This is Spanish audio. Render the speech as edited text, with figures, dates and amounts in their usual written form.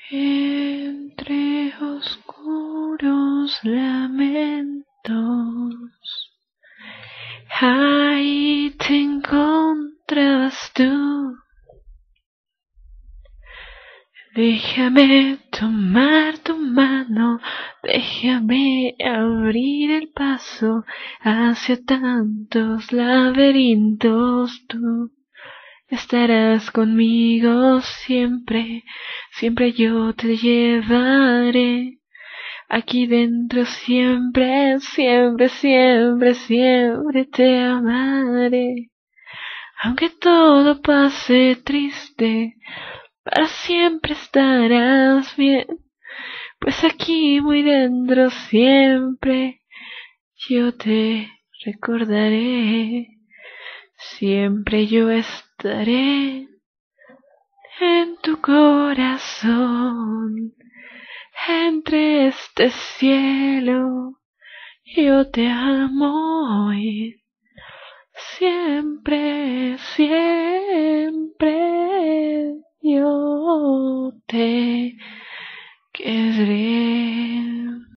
Entre oscuros lamentos, ahí te encontrabas tú. Déjame tomar tu mano, déjame abrir el paso hacia tantos laberintos. Tú estarás conmigo siempre, siempre yo te llevaré. Aquí dentro siempre, siempre, siempre, siempre te amaré. Aunque todo pase triste, para siempre estarás bien, pues aquí muy dentro siempre yo te recordaré. Siempre yo estaré en tu corazón, entre este cielo. Yo te amo hoy, siempre, siempre yo te querré.